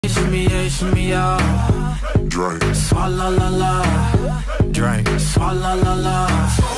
Shimmy yeah, shimmy yeah. Drink. Swalla la la. Drink. Swalla la la.